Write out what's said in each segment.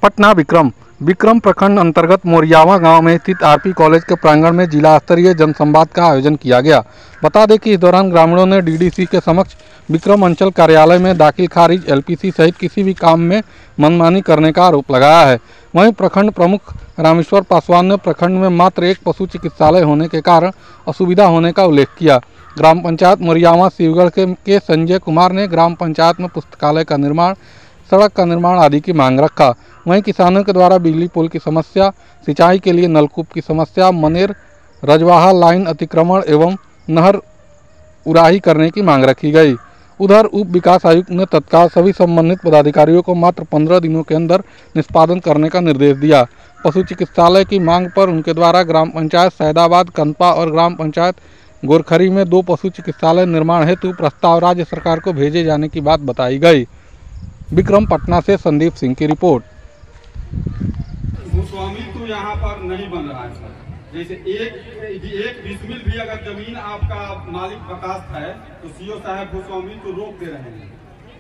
पटना विक्रम प्रखंड अंतर्गत मोरियावा गांव में स्थित आरपी कॉलेज के प्रांगण में जिला स्तरीय जनसंवाद का आयोजन किया गया। बता दें कि इस दौरान ग्रामीणों ने डीडीसी के समक्ष विक्रम अंचल कार्यालय में दाखिल खारिज एलपीसी सहित किसी भी काम में मनमानी करने का आरोप लगाया है। वहीं प्रखंड प्रमुख रामेश्वर पासवान ने प्रखंड में मात्र एक पशु चिकित्सालय होने के कारण असुविधा होने का उल्लेख किया। ग्राम पंचायत मोरियावा शिवगढ़ के संजय कुमार ने ग्राम पंचायत में पुस्तकालय का निर्माण, सड़क का निर्माण आदि की मांग रखा। वहीं किसानों के द्वारा बिजली पोल की समस्या, सिंचाई के लिए नलकूप की समस्या, मनेर रजवाहा लाइन अतिक्रमण एवं नहर उराही करने की मांग रखी गई। उधर उप विकास आयुक्त ने तत्काल सभी संबंधित पदाधिकारियों को मात्र 15 दिनों के अंदर निष्पादन करने का निर्देश दिया। पशु चिकित्सालय की मांग पर उनके द्वारा ग्राम पंचायत सैदाबाद, कनपा और ग्राम पंचायत गोरखरी में 2 पशु चिकित्सालय निर्माण हेतु प्रस्ताव राज्य सरकार को भेजे जाने की बात बताई गई। विक्रम पटना से संदीप सिंह की रिपोर्ट। भूस्वामी तो यहाँ पर नहीं बन रहा है सर। जैसे एक डिसमिल भी अगर जमीन आपका मालिक बर्खास्त है तो सीओ साहब भूस्वामी तो रोक दे रहे हैं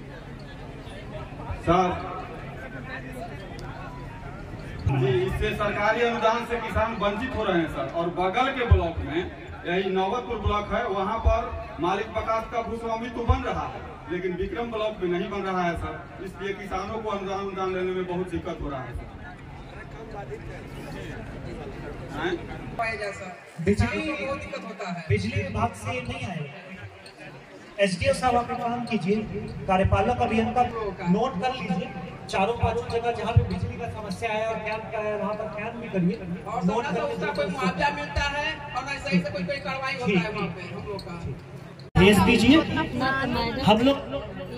सर। जी, इससे सरकारी अनुदान से किसान वंचित हो रहे हैं सर। और बगल के ब्लॉक में यही नौबतपुर ब्लॉक है, वहाँ पर मालिक बर्खास्त का भूस्वामी तो बन रहा है, लेकिन विक्रम ब्लॉक में नहीं बन रहा है सर। इसलिए किसानों को अनुदान लेने में बहुत दिक्कत हो रहा है सर। बिजली विभाग से नहीं आए। एसडीओ साहब आप काम कीजिए, कार्यपालक अभियंता नोट कर लीजिए, चारों पांचों जगह जहाँ पे बिजली का समस्या है और कैंप का है वहाँ पर कैंप भी करिए। नोट करके कोई मुआवजा मिलता है और ना सही से कोई कार्रवाई होता है वहाँ पे हम लोग का भेज दीजिए। हम लोग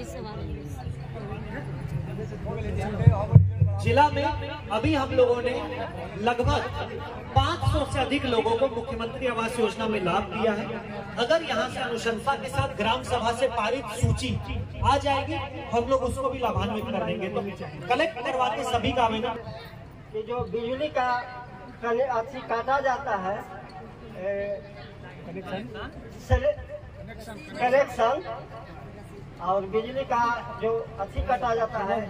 जिला में अभी हम लोगों ने लगभग 500 से अधिक लोगों को मुख्यमंत्री आवास योजना में लाभ दिया है। अगर यहाँ से अनुशंसा के साथ ग्राम सभा से पारित सूची आ जाएगी, हम लोग उसको भी लाभान्वित कर देंगे। तो कलेक्ट करवाते सभी का आवेदन। ये जो बिजली का काटा जाता है कनेक्शन और बिजली का जो अच्छी काटा जाता है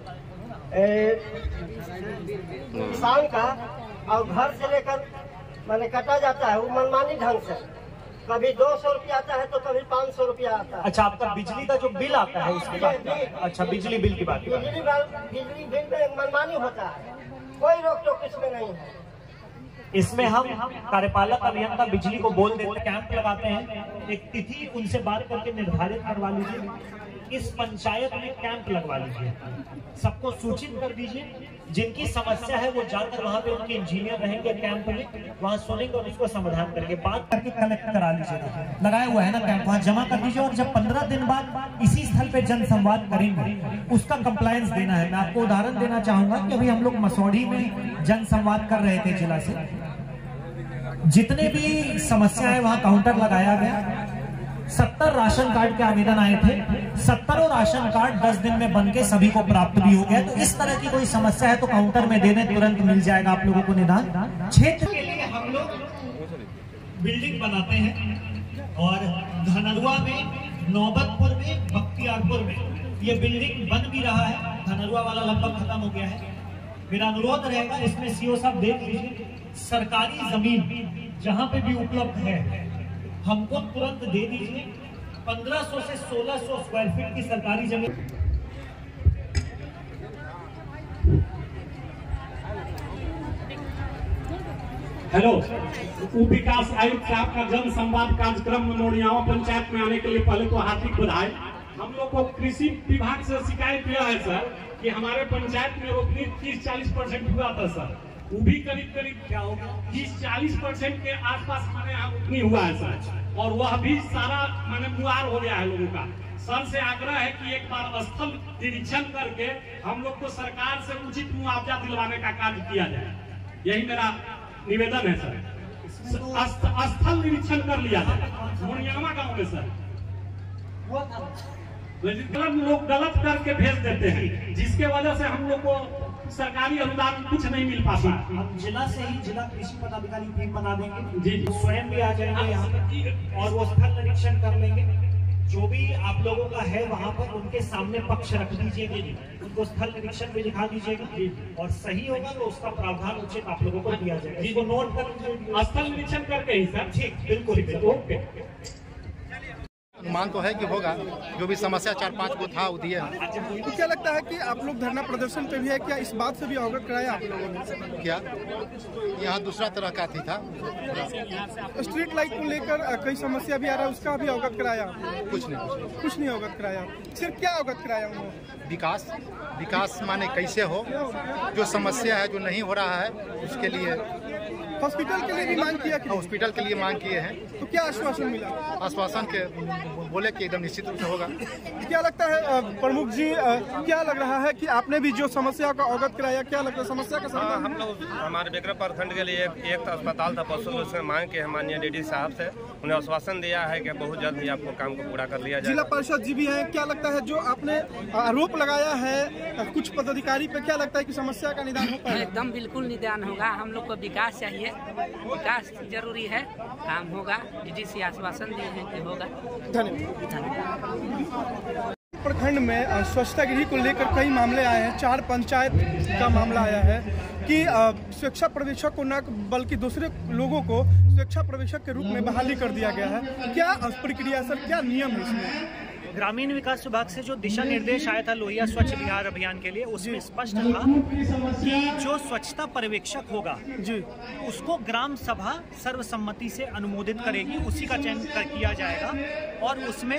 किसान का और घर से लेकर मैंने काटा जाता है वो मनमानी ढंग से। कभी 200 रुपया आता है तो कभी 500 रुपया आता है। अच्छा, आपका बिजली का जो बिल आता है उसके बाद? अच्छा, बिजली बिल की बात। बिजली बिल में मनमानी होता है, कोई रोक टोक इसमें नहीं है। इसमें हम कार्यपालक अभियंता बिजली को बोल देते, कैंप लगाते हैं, एक तिथि उनसे बात करके निर्धारित करवा लीजिए। इस पंचायत में कैंप लगवा लीजिए, सबको सूचित कर दीजिए। जिनकी समस्या है वो जाकर वहाँ पे उनके इंजीनियर रहेंगे कैंप में, वहाँ सुनेंगे और उसको समाधान करके बात करके कलेक्ट करा लीजिए। लगाया हुआ है ना कैंप, वहाँ जमा कर दीजिए और जब 15 दिन बाद इसी स्थल पे जन संवाद करेंगे उसका कंप्लायंस देना है। मैं आपको उदाहरण देना चाहूंगा कि अभी हम लोग मसौढ़ी में जन संवाद कर रहे थे जिला से, जितने भी समस्या है वहाँ काउंटर लगाया गया। 70 राशन कार्ड के आवेदन आए थे, 70 राशन कार्ड 10 दिन में बनके सभी को प्राप्त भी हो गया। तो इस तरह की कोई समस्या है तो काउंटर में देने तुरंत मिल जाएगा आप लोगों को निदान। क्षेत्र के लिए हम लोग बिल्डिंग बनाते हैं और धनरुआ में, नौबतपुर में, बख्तियारपुर में ये बिल्डिंग बन भी रहा है। धनरुआ वाला लगभग खत्म हो गया है। मेरा अनुरोध रहेगा, इसमें सीओ साहब देख लीजिए, सरकारी जमीन जहाँ पे भी उपलब्ध है हमको तुरंत दे दीजिए। 1500 से 1600 स्क्वायर फीट की सरकारी जमीन। हेलो, उप विकास आयुक्त साहब का जन संवाद कार्यक्रम मोरियावा पंचायत में आने के लिए पहले तो हार्दिक बधाई। हम लोग को कृषि विभाग से शिकायत किया है सर कि हमारे पंचायत में रोपनी 30-40% हुआ था सर, वो भी करीब क्या होगा 30-40% के आसपास हमारे यहाँ रोपनी हुआ है सर। और वह भी सारा माने मुआर हो गया है लोगों का। सर से आग्रह है कि एक बार स्थल निरीक्षण करके हम लोग को सरकार से उचित मुआवजा दिलवाने का कार्य किया जाए, यही मेरा निवेदन है सर। स्थल निरीक्षण कर लिया जाए मोरियावा गांव में सर। लोग गलत करके भेज देते हैं, जिसके वजह से हम लोग को सरकारी अनुदान कुछ नहीं मिल पाता। हम जिला से ही जिला कृषि पदाधिकारी टीम बना देंगे जी, स्वयं भी आ जाएंगे यहाँ और वो स्थल निरीक्षण कर लेंगे। जो भी आप लोगों का है वहां पर उनके सामने पक्ष रख दीजिएगा, उनको स्थल निरीक्षण भी दिखा दीजिएगा और सही होगा तो उसका प्रावधान उचित आप लोगों को दिया जाएगा। इसको नोट कर लीजिए, स्थल निरीक्षण करके ही सर। ठीक, बिल्कुल ओके। अनुमान तो है कि होगा, जो भी समस्या 4-5 को था वो दिए। तो क्या लगता है कि आप लोग धरना प्रदर्शन पे भी है, क्या इस बात से भी अवगत कराया आप लोगों ने? क्या यहाँ दूसरा तरह का था? स्ट्रीट लाइट को लेकर कई समस्या भी आ रहा है, उसका भी अवगत कराया? कुछ नहीं अवगत कराया। सिर्फ क्या अवगत कराया उन्होंने? विकास माने कैसे हो, जो समस्या है जो नहीं हो रहा है उसके लिए हॉस्पिटल के लिए भी मांग किया? हॉस्पिटल के लिए मांग किए हैं। तो क्या आश्वासन मिला? आश्वासन के बोले कि एकदम निश्चित रूप से होगा। क्या लगता है प्रमुख जी, क्या लग रहा है कि आपने भी जो समस्या का अवगत कराया, क्या लगता है समस्या का समाधान? हम लोग हमारे बिक्रम प्रखंड के लिए एक अस्पताल था पशु, उससे मांग के माननीय डीडी साहब से उन्हें आश्वासन दिया है कि बहुत जल्द ही आपको काम को पूरा कर लिया जाएगा। जिला परिषद जी भी है, क्या लगता है जो आपने आरोप लगाया है कुछ पदाधिकारी पे, क्या लगता है कि समस्या का निदान हो पाएगा? एकदम बिल्कुल निदान होगा। हम लोग को विकास चाहिए, विकास जरूरी है, काम होगा। डीडीसी आश्वासन दिए हैं कि होगा। धन्यवाद। प्रखंड में स्वच्छता गृह को लेकर कई मामले आए हैं। 4 पंचायत का मामला आया है कि स्वेच्छा पर्यवेक्षक को न बल्कि दूसरे लोगों को स्वेच्छा पर्यवेक्षक के रूप में बहाली कर दिया गया है। क्या प्रक्रिया सर, क्या नियम है इसमें? ग्रामीण विकास विभाग से जो दिशा निर्देश आया था लोहिया स्वच्छ बिहार अभियान के लिए, उसमें स्पष्ट था कि जो स्वच्छता पर्यवेक्षक होगा जी, उसको ग्राम सभा सर्वसम्मति से अनुमोदित करेगी, उसी का चयन किया जाएगा और उसमें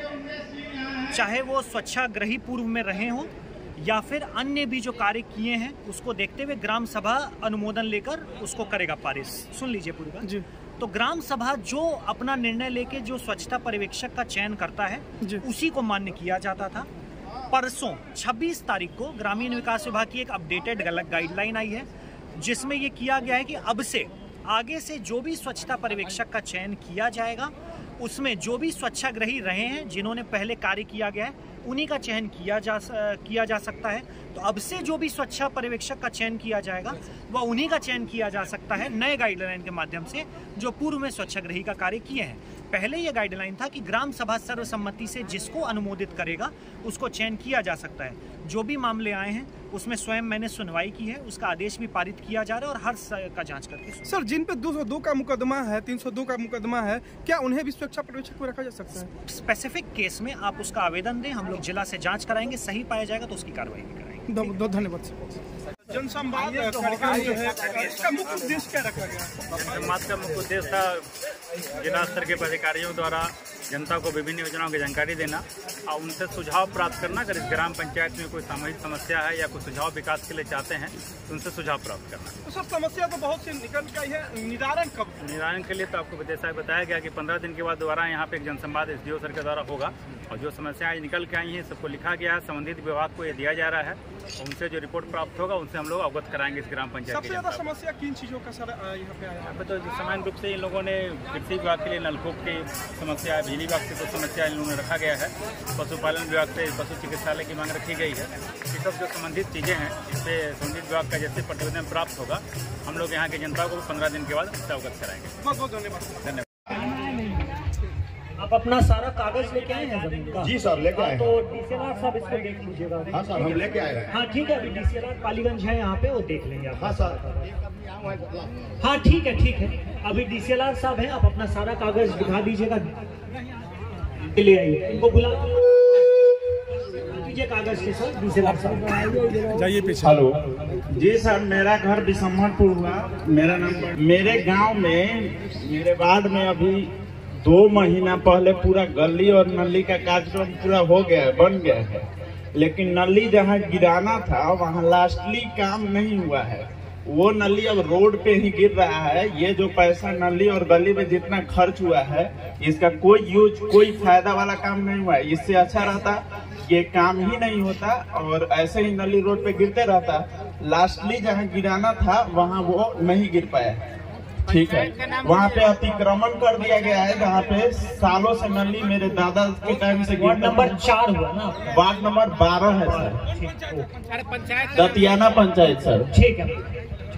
चाहे वो स्वच्छाग्रही पूर्व में रहे हों या फिर अन्य भी जो कार्य किए हैं उसको देखते हुए ग्राम सभा अनुमोदन लेकर उसको करेगा पारित। सुन लीजिए पूरी बात जी। तो ग्राम सभा जो अपना निर्णय लेके जो स्वच्छता पर्यवेक्षक का चयन करता है उसी को मान्य किया जाता था। परसों 26 तारीख को ग्रामीण विकास विभाग की एक अपडेटेड गाइडलाइन आई है जिसमें ये किया गया है कि अब से आगे से जो भी स्वच्छता पर्यवेक्षक का चयन किया जाएगा उसमें जो भी स्वच्छाग्रही रहे हैं जिन्होंने पहले कार्य किया गया है उन्हीं का चयन किया जा सकता है। तो अब से जो भी स्वच्छता पर्यवेक्षक का चयन किया जाएगा वह उन्हीं का चयन किया जा सकता है नए गाइडलाइन के माध्यम से जो पूर्व में स्वच्छाग्रही का कार्य किए हैं। पहले यह गाइडलाइन था कि ग्राम सभा सर्वसम्मति से जिसको अनुमोदित करेगा उसको चयन किया जा सकता है। जो भी मामले आए हैं उसमें स्वयं मैंने सुनवाई की है, उसका आदेश भी पारित किया जा रहा है और हर का जांच करके। सर, जिन पे 202 का मुकदमा है, 302 का मुकदमा है, क्या उन्हें भी सुरक्षा पर्यवेक्षक को रखा जा सकता है? स्पेसिफिक केस में आप उसका आवेदन दें, हम लोग जिला से जांच कराएंगे, सही पाया जाएगा तो उसकी कार्रवाई भी कराएंगे। धन्यवाद। जनसंवाद कार्यक्रम जो है इसका मुख्य उद्देश्य क्या रखा गया? जनसंवाद का मुख्य उद्देश्य था जिला स्तर के पदाधिकारियों द्वारा जनता को विभिन्न योजनाओं की जानकारी देना और उनसे सुझाव प्राप्त करना। अगर इस ग्राम पंचायत में कोई सामूहिक समस्या है या कोई सुझाव विकास के लिए चाहते हैं तो उनसे सुझाव प्राप्त करना। तो सब समस्या तो बहुत सी निकल गई है, निवारण कब? निवारण के लिए तो आपको जैसा बताया गया कि 15 दिन के बाद दोबारा यहाँ पे एक जनसंवाद SDO सर के द्वारा होगा और जो समस्याएं निकल के आई हैं सबको लिखा गया है, संबंधित विभाग को ये दिया जा रहा है और उनसे जो रिपोर्ट प्राप्त होगा उनसे हम लोग अवगत कराएंगे इस ग्राम पंचायत। सबसे ज्यादा समस्या किन चीज़ों का सर यहाँ पे आया? यहाँ पे तो सामान्य रूप से इन लोगों ने कृषि विभाग के लिए नलकूप की समस्या है, बिजली विभाग से तो समस्या इन लोगों ने रखा गया है, पशुपालन विभाग से पशु चिकित्सालय की मांग रखी गई है। ये सब जो संबंधित चीज़ें हैं इससे संबंधित विभाग का जैसे प्रतिवेदन प्राप्त होगा हम लोग यहाँ की जनता को 15 दिन के बाद अवगत कराएंगे। बहुत बहुत धन्यवाद। आप अपना सारा कागज लेके आए हैं जमीन का? जी सर, लेके आए। तो DCLR साहब इसको देख लीजिएगा। हाँ सर, हम लेके आए हैं। हाँ ठीक है, अभी DCLR पालीगंज है यहाँ पे, वो देख लेंगे आप। हाँ सर। हाँ ठीक है, अभी DCLR साहब हैं, आप अपना सारा कागज दिखा दीजिएगा, ले आइए, इनको बुला दीजिए कागज के साथ। DCLR साहब जाइए पीछे। हेलो जी सर, मेरा घर बिशम्भरपुर हुआ, मेरा नाम। मेरे गांव में मेरे वार्ड में अभी 2 महीना पहले पूरा गली और नली का कार्यक्रम पूरा हो गया है, बन गया है, लेकिन नली जहां गिराना था वहां लास्टली काम नहीं हुआ है। वो नली अब रोड पे ही गिर रहा है। ये जो पैसा नली और गली में जितना खर्च हुआ है इसका कोई फायदा वाला काम नहीं हुआ है। इससे अच्छा रहता ये काम ही नहीं होता और ऐसे ही नली रोड पे गिरते रहता। लास्टली जहाँ गिराना था वहाँ वो नहीं गिर पाया। ठीक है, वहाँ पे अतिक्रमण कर दिया गया है जहाँ पे सालों से नली मेरे दादा के टाइम से वार्ड नंबर 4 हुआ ना? वार्ड नंबर 12 है सर, दतियाना पंचायत सर। ठीक है।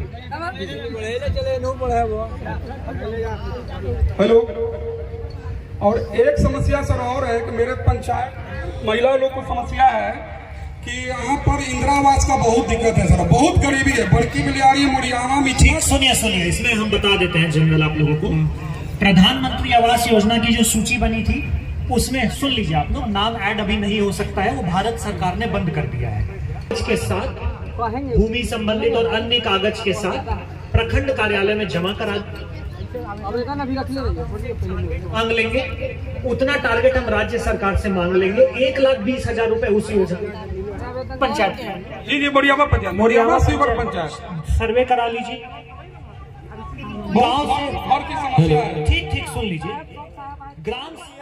हेलो और एक समस्या सर और है कि मेरे पंचायत महिला लोग को समस्या है कि यहाँ पर इंदिरा आवास का बहुत दिक्कत है सर, बहुत गरीबी है। बड़की बिलियारी मुड़ियावा ठीक, सुनिए इसमें हम बता देते हैं जनरल आप लोगों को। प्रधानमंत्री आवास योजना की जो सूची बनी थी उसमें सुन लीजिए आप लोग, नाम ऐड अभी नहीं हो सकता है, वो भारत सरकार ने बंद कर दिया है। इसके साथ भूमि संबंधित और अन्य कागज के साथ प्रखंड कार्यालय में जमा करा मांग लेंगे। उतना टारगेट हम राज्य सरकार से मांग लेंगे। 1,20,000 रुपए उस योजना पंचायत जी मुड़ियावा पंचायत सर्वे करा लीजिए। गांव से की समस्या है। ठीक सुन लीजिए, ग्राम